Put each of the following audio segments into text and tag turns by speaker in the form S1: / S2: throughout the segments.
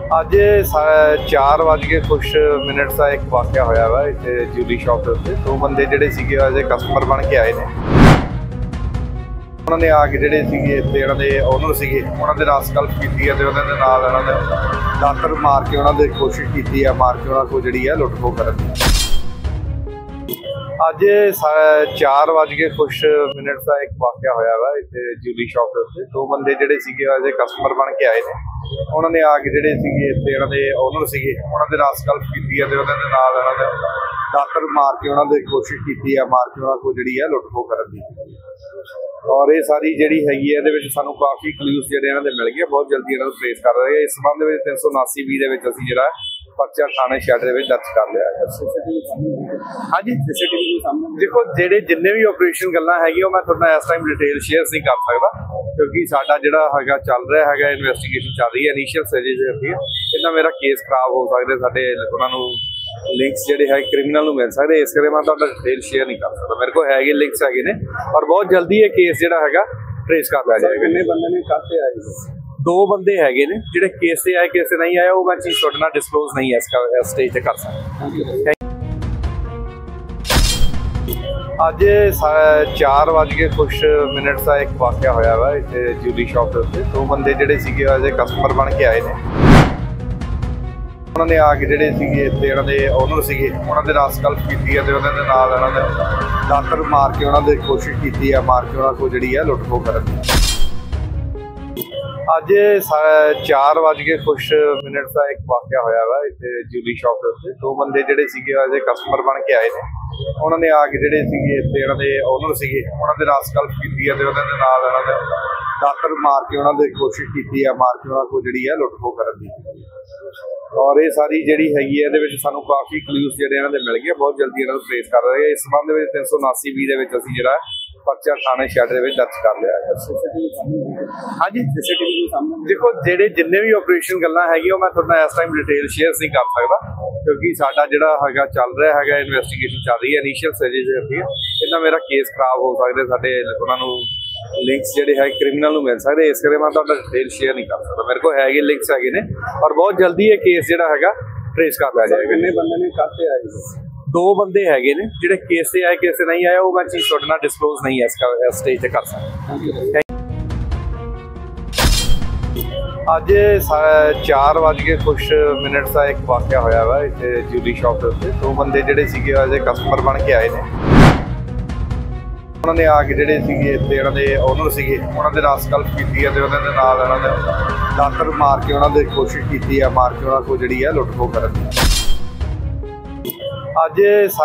S1: ਅੱਜ 4:00 ਦਾ ਇੱਕ ਵਾਕਿਆ ਹੋਇਆ ਵਾ ਇੱਥੇ ਜਿਊਲਰੀ ਸ਼ਾਪ ਦੇ ਉੱਤੇ। ਦੋ ਬੰਦੇ ਜਿਹੜੇ ਸੀਗੇ ਐਜ਼ ਕਸਟਮਰ ਬਣ ਕੇ ਆਏ ਨੇ। ਉਹਨਾਂ ਨੇ ਆ ਕੇ ਜਿਹੜੇ ਸੀਗੇ ਇੱਥੇ ਇਹਨਾਂ ਦੇ ਓਨਰ ਸੀਗੇ ਉਹਨਾਂ ਦੇ ਨਾਲ ਗਲਤ ਕੀਤੀ ਹੈ ਤੇ ਉਹਨਾਂ ਦੇ ਨਾਲ ਇਹਨਾਂ ਨੇ ਦਾਤਰ ਮਾਰ ਕੇ ਉਹਨਾਂ ਦੀ ਕੋਸ਼ਿਸ਼ ਕੀਤੀ ਹੈ, ਮਾਰ ਕੇ ਉਹਨਾਂ ਕੋਲ ਜਿਹੜੀ ਹੈ ਲੁੱਟ ਖੋਹ ਕਰਨ ਦੀ। ਅੱਜ 4:00 ਦਾ ਇੱਕ ਵਾਕਿਆ ਹੋਇਆ ਵਾ ਇੱਥੇ ਜਿਊਲਰੀ ਸ਼ਾਪ ਦੇ ਉੱਤੇ। ਦੋ ਬੰਦੇ ਜਿਹੜੇ ਸੀਗੇ ਐਜ਼ ਕਸਟਮਰ ਬਣ ਕੇ ਆਏ ਨੇ। ਉਹਨਾਂ ਨੇ ਆ ਕੇ ਜਿਹੜੇ ਸੀਗੇ ਇੱਥੇ ਇਹਨਾਂ ਦੇ ਓਨਰ ਸੀਗੇ ਉਹਨਾਂ ਦੇ ਨਾਲ ਗਲਤ ਕੀਤੀ ਹੈ ਤੇ ਉਹਨਾਂ ਦੇ ਨਾਲ ਇਹਨਾਂ ਨੇ ਦਾਤਰ ਮਾਰ ਕੇ ਉਹਨਾਂ ਦੀ ਕੋਸ਼ਿਸ਼ ਕੀਤੀ ਹੈ, ਮਾਰ ਕੇ ਉਹਨਾਂ ਕੋਲ ਜਿਹੜੀ ਹੈ ਲੁੱਟ ਖੋਹ ਕਰਨ ਦੀ। ਔਰ ਇਹ ਸਾਰੀ ਜਿਹੜੀ ਹੈਗੀ ਹੈ ਇਹਦੇ ਵਿੱਚ ਸਾਨੂੰ ਕਾਫੀ ਕਲੂਜ਼ ਜਿਹੜੇ ਇਹਨਾਂ ਦੇ ਮਿਲ ਗਏ। ਬਹੁਤ ਜਲਦੀ ਇਹਨਾਂ ਨੂੰ ਟ੍ਰੇਸ ਕਰ ਰਹੇ ਹਾਂ। ਇਸ ਸੰਬੰਧ ਵਿੱਚ 379B ਦੇ ਵਿੱਚ ਅਸੀਂ ਜਿਹੜਾ ਪਰਚਾ ਥਾਣੇ ਸ਼ਹਿਰ ਦੇ ਵਿੱਚ ਦਰਜ ਕਰ ਲਿਆ ਹੈ। ਹਾਂਜੀ, ਦੇਖੋ ਜਿਹੜੇ ਜਿੰਨੇ ਵੀ ਆਪਰੇਸ਼ਨ ਗੱਲਾਂ ਹੈਗੀਆਂ ਉਹ ਮੈਂ ਤੁਹਾਡਾ ਇਸ ਟਾਈਮ ਡਿਟੇਲ ਸ਼ੇਅਰ ਨਹੀਂ ਕਰ ਸਕਦਾ ਕਿਉਂਕਿ ਸਾਡਾ ਜਿਹੜਾ ਹੈਗਾ ਚੱਲ ਰਿਹਾ ਹੈਗਾ, ਇਨਵੈਸਟੀਗੇਸ਼ਨ ਚੱਲ ਰਹੀ ਹੈ। ਇਨੀਸ਼ੀਅਲ ਸਟੇਜ ਤੇ ਹੁੰਦੀ ਹੈ। ਇਹਦਾ ਮੇਰਾ ਕੇਸ ਖਰਾਬ ਹੋ ਸਕਦੇ, ਸਾਡੇ ਉਹਨਾਂ ਨੂੰ ਲਿੰਕਸ ਜਿਹੜੇ ਹੈ ਕ੍ਰਿਮੀਨਲ ਨੂੰ ਮਿਲ ਸਕਦੇ। ਇਸ ਕਰਕੇ ਮੈਂ ਤੁਹਾਡਾ ਡਿਟੇਲ ਸ਼ੇਅਰ ਨਹੀਂ ਕਰ ਸਕਦਾ। ਮੇਰੇ ਕੋਲ ਹੈਗੇ ਲਿੰਕਸ ਹੈਗੇ ਨੇ ਪਰ ਬਹੁਤ ਜਲਦੀ ਇਹ ਕੇਸ ਜਿਹੜਾ ਹੈਗਾ ਟ੍ਰੇਸ ਕਰ ਲਿਆ ਜਾਏਗਾ।
S2: ਕਿੰਨੇ ਬੰਦੇ ਨੇ ਕਾਹਤੇ ਆਏ?
S1: ਦੋ ਬੰਦੇ ਹੈਗੇ ਨੇ ਜਿਹੜੇ ਕੇਸ ਤੇ ਆਏ, ਕੇਸ ਤੇ ਨਹੀਂ ਆਏ ਉਹ ਮੈਂ ਚੀਜ਼ ਤੁਹਾਡੇ ਨਾਲ ਡਿਸਕਲੋਜ਼ ਨਹੀਂ ਇਸ ਸਟੇਜ ਤੇ ਕਰ ਸਕਦਾ। ਅੱਜ 4:00 ਦਾ ਇੱਕ ਵਾਕਿਆ ਹੋਇਆ ਵਾ ਇੱਥੇ ਜਿਊਲਰੀ ਸ਼ਾਪ ਦੇ ਉੱਤੇ। ਦੋ ਬੰਦੇ ਜਿਹੜੇ ਸੀਗੇ ਐਜ਼ ਕਸਟਮਰ ਬਣ ਕੇ ਆਏ ਨੇ। ਉਹਨਾਂ ਨੇ ਆ ਕੇ ਜਿਹੜੇ ਸੀਗੇ ਇੱਥੇ ਇਹਨਾਂ ਦੇ ਓਨਰ ਸੀਗੇ ਉਹਨਾਂ ਦੇ ਨਾਲ ਗਲਤ ਕੀਤੀ ਹੈ ਤੇ ਉਹਨਾਂ ਦੇ ਨਾਲ ਇਹਨਾਂ ਨੇ ਦਾਤਰ ਮਾਰ ਕੇ ਉਹਨਾਂ ਦੀ ਕੋਸ਼ਿਸ਼ ਕੀਤੀ ਹੈ, ਮਾਰ ਕੇ ਉਹਨਾਂ ਕੋਲ ਜਿਹੜੀ ਹੈ ਲੁੱਟ ਖੋਹ ਕਰਨ ਦੀ। ਅੱਜ 4:00 ਦਾ ਇੱਕ ਵਾਕਿਆ ਹੋਇਆ ਵਾ ਇੱਥੇ ਜਿਊਲਰੀ ਸ਼ਾਪ ਦੇ ਉੱਤੇ। ਦੋ ਬੰਦੇ ਜਿਹੜੇ ਸੀਗੇ ਐਜ਼ ਕਸਟਮਰ ਬਣ ਕੇ ਆਏ ਨੇ। ਉਹਨਾਂ ਨੇ ਆ ਕੇ ਜਿਹੜੇ ਸੀਗੇ ਇੱਥੇ ਇਹਨਾਂ ਦੇ ਓਨਰ ਸੀਗੇ ਉਹਨਾਂ ਦੇ ਨਾਲ ਗਲਤ ਕੀਤੀ ਹੈ ਤੇ ਉਹਨਾਂ ਦੇ ਨਾਲ ਇਹਨਾਂ ਨੇ ਦਾਤਰ ਮਾਰ ਕੇ ਉਹਨਾਂ ਦੀ ਕੋਸ਼ਿਸ਼ ਕੀਤੀ ਹੈ, ਮਾਰ ਕੇ ਉਹਨਾਂ ਕੋਲ ਜਿਹੜੀ ਹੈ ਲੁੱਟ ਖੋਹ ਕਰਨ ਦੀ। ਔਰ ਇਹ ਸਾਰੀ ਜਿਹੜੀ ਹੈਗੀ ਹੈ ਇਹਦੇ ਵਿੱਚ ਸਾਨੂੰ ਕਾਫੀ ਕਲੂਜ਼ ਜਿਹੜੇ ਇਹਨਾਂ ਦੇ ਮਿਲ ਗਏ। ਬਹੁਤ ਜਲਦੀ ਇਹਨਾਂ ਨੂੰ ਟ੍ਰੇਸ ਕਰ ਰਹੇ ਹਾਂ। ਇਸ ਸੰਬੰਧ ਵਿੱਚ 379B ਦੇ ਵਿੱਚ ਅਸੀਂ ਜਿਹੜਾ ਪਰਚਾ ਥਾਣੇ ਸ਼ਹਿਰ ਦੇ ਵਿੱਚ ਦਰਜ ਕਰ ਲਿਆ ਹੈ। ਹਾਂਜੀ, ਦੇਖੋ ਜਿਹੜੇ ਜਿੰਨੇ ਵੀ ਆਪਰੇਸ਼ਨ ਗੱਲਾਂ ਹੈਗੀਆਂ ਉਹ ਮੈਂ ਤੁਹਾਡਾ ਇਸ ਟਾਈਮ ਡਿਟੇਲ ਸ਼ੇਅਰ ਨਹੀਂ ਕਰ ਸਕਦਾ ਕਿਉਂਕਿ ਸਾਡਾ ਜਿਹੜਾ ਹੈਗਾ ਚੱਲ ਰਿਹਾ ਹੈਗਾ, ਇਨਵੈਸਟੀਗੇਸ਼ਨ ਚੱਲ ਰਹੀ ਹੈ। ਇਨੀਸ਼ੀਅਲ ਸਟੇਜ ਤੇ ਹੁੰਦੀ ਹੈ। ਇਹਦਾ ਮੇਰਾ ਕੇਸ ਖਰਾਬ ਹੋ ਸਕਦੇ, ਸਾਡੇ ਉਹਨਾਂ ਨੂੰ ਲਿੰਕਸ ਜਿਹੜੇ ਹੈ ਕ੍ਰਿਮੀਨਲ ਨੂੰ ਮਿਲ ਸਕਦੇ। ਇਸ ਕਰਕੇ ਮੈਂ ਤੁਹਾਡਾ ਡਿਟੇਲ ਸ਼ੇਅਰ ਨਹੀਂ ਕਰ ਸਕਦਾ। ਮੇਰੇ ਕੋਲ ਹੈਗੇ ਲਿੰਕਸ ਹੈਗੇ ਨੇ ਪਰ ਬਹੁਤ ਜਲਦੀ ਇਹ ਕੇਸ ਜਿਹੜਾ ਹੈਗਾ ਟ੍ਰੇਸ ਕਰ ਲਿਆ ਜਾਏਗਾ।
S2: ਕਿੰਨੇ ਬੰਦੇ ਨੇ ਕਾਹਤੇ ਆਏ?
S1: ਦੋ ਬੰਦੇ ਹੈਗੇ ਨੇ ਜਿਹੜੇ ਕੇਸ ਤੇ ਆਏ, ਕੇਸ ਤੇ ਨਹੀਂ ਆਏ ਉਹ ਮੈਂ ਚੀਜ਼ ਤੁਹਾਡੇ ਨਾਲ ਡਿਸਕਲੋਜ਼ ਨਹੀਂ ਇਸ ਸਟੇਜ ਤੇ ਕਰ ਸਕਦਾ। ਅੱਜ 4:00 ਦਾ ਇੱਕ ਵਾਕਿਆ ਹੋਇਆ ਵਾ ਇੱਥੇ ਜਿਊਲਰੀ ਸ਼ਾਪ ਦੇ ਉੱਤੇ। ਦੋ ਬੰਦੇ ਜਿਹੜੇ ਸੀਗੇ ਐਜ਼ ਕਸਟਮਰ ਬਣ ਕੇ ਆਏ ਨੇ। ਉਹਨਾਂ ਨੇ ਆ ਕੇ ਜਿਹੜੇ ਸੀਗੇ ਇੱਥੇ ਇਹਨਾਂ ਦੇ ਓਨਰ ਸੀਗੇ ਉਹਨਾਂ ਦੇ ਨਾਲ ਗਲਤ ਕੀਤੀ ਹੈ ਤੇ ਉਹਨਾਂ ਦੇ ਨਾਲ ਇਹਨਾਂ ਨੇ ਦਾਤਰ ਮਾਰ ਕੇ ਉਹਨਾਂ ਦੀ ਕੋਸ਼ਿਸ਼ ਕੀਤੀ ਹੈ, ਮਾਰ ਕੇ ਉਹਨਾਂ ਕੋਲ ਜਿਹੜੀ ਹੈ ਲੁੱਟ ਖੋਹ ਕਰਨ ਦੀ। ਅੱਜ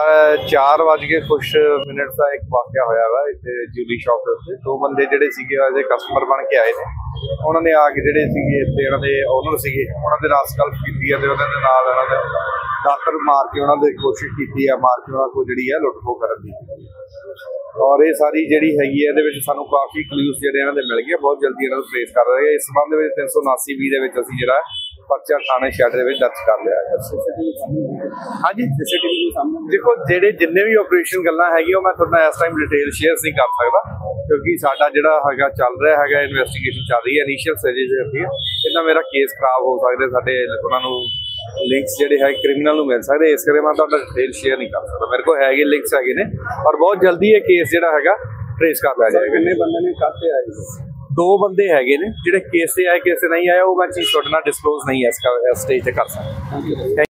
S1: 4:00 ਦਾ ਇੱਕ ਵਾਕਿਆ ਹੋਇਆ ਵਾ ਇੱਥੇ ਜਿਊਲਰੀ ਸ਼ਾਪ ਦੇ ਉੱਤੇ। ਦੋ ਬੰਦੇ ਜਿਹੜੇ ਸੀਗੇ ਐਜ਼ ਕਸਟਮਰ ਬਣ ਕੇ ਆਏ ਨੇ। ਉਹਨਾਂ ਨੇ ਆ ਕੇ ਜਿਹੜੇ ਸੀਗੇ ਇੱਥੇ ਇਹਨਾਂ ਦੇ ਓਨਰ ਸੀਗੇ ਉਹਨਾਂ ਦੇ ਨਾਲ ਗਲਤ ਕੀਤੀ ਹੈ ਤੇ ਉਹਨਾਂ ਦੇ ਨਾਲ ਇਹਨਾਂ ਨੇ ਦਾਤਰ ਮਾਰ ਕੇ ਉਹਨਾਂ ਦੀ ਕੋਸ਼ਿਸ਼ ਕੀਤੀ ਹੈ, ਮਾਰ ਕੇ ਉਹਨਾਂ ਕੋਲ ਜਿਹੜੀ ਹੈ ਲੁੱਟ ਖੋਹ ਕਰਨ ਦੀ। ਔਰ ਇਹ ਸਾਰੀ ਜਿਹੜੀ ਹੈਗੀ ਹੈ ਇਹਦੇ ਵਿੱਚ ਸਾਨੂੰ ਕਾਫੀ ਕਲੂਜ਼ ਜਿਹੜੇ ਇਹਨਾਂ ਦੇ ਮਿਲ ਗਏ। ਬਹੁਤ ਜਲਦੀ ਇਹਨਾਂ ਨੂੰ ਟ੍ਰੇਸ ਕਰ ਰਹੇ ਹਾਂ। ਇਸ ਸੰਬੰਧ ਵਿੱਚ 379B ਦੇ ਵਿੱਚ ਅਸੀਂ ਜਿਹੜਾ ਪਰਚਾ ਥਾਣੇ ਸ਼ਹਿਰ ਦੇ ਵਿੱਚ ਦਰਜ ਕਰ ਲਿਆ ਹੈ। ਹਾਂਜੀ, ਦੇਖੋ ਜਿਹੜੇ ਜਿੰਨੇ ਵੀ ਆਪਰੇਸ਼ਨ ਗੱਲਾਂ ਹੈਗੀਆਂ ਉਹ ਮੈਂ ਤੁਹਾਡਾ ਇਸ ਟਾਈਮ ਡਿਟੇਲ ਸ਼ੇਅਰ ਨਹੀਂ ਕਰ ਸਕਦਾ ਕਿਉਂਕਿ ਸਾਡਾ ਜਿਹੜਾ ਹੈਗਾ ਚੱਲ ਰਿਹਾ ਹੈਗਾ, ਇਨਵੈਸਟੀਗੇਸ਼ਨ ਚੱਲ ਰਹੀ ਹੈ। ਇਨੀਸ਼ੀਅਲ ਸਟੇਜ ਤੇ ਹੁੰਦੀ ਹੈ। ਇਹਦਾ ਮੇਰਾ ਕੇਸ ਖਰਾਬ ਹੋ ਸਕਦੇ, ਸਾਡੇ ਉਹਨਾਂ ਨੂੰ ਲਿੰਕਸ ਜਿਹੜੇ ਹੈ ਕ੍ਰਿਮੀਨਲ ਨੂੰ ਮਿਲ ਸਕਦੇ। ਇਸ ਕਰਕੇ ਮੈਂ ਤੁਹਾਡਾ ਡਿਟੇਲ ਸ਼ੇਅਰ ਨਹੀਂ ਕਰ ਸਕਦਾ। ਮੇਰੇ ਕੋਲ ਹੈਗੇ ਲਿੰਕਸ ਹੈਗੇ ਨੇ ਪਰ ਬਹੁਤ ਜਲਦੀ ਇਹ ਕੇਸ ਜਿਹੜਾ ਹੈਗਾ ਟ੍ਰੇਸ ਕਰ ਲਿਆ ਜਾਏਗਾ।
S2: ਕਿੰਨੇ ਬੰਦੇ ਨੇ ਕਾਹਤੇ ਆਏ?
S1: ਦੋ ਬੰਦੇ ਹੈਗੇ ਨੇ ਜਿਹੜੇ ਕੇਸ ਤੇ ਆਏ, ਕੇਸ ਤੇ ਨਹੀਂ ਆਏ ਉਹ ਮੈਂ ਚੀਜ਼ ਤੁਹਾਡੇ ਨਾਲ ਡਿਸਕਲੋਜ਼ ਨਹੀਂ ਇਸ ਸਟੇਜ ਤੇ ਕਰ ਸਕਦਾ।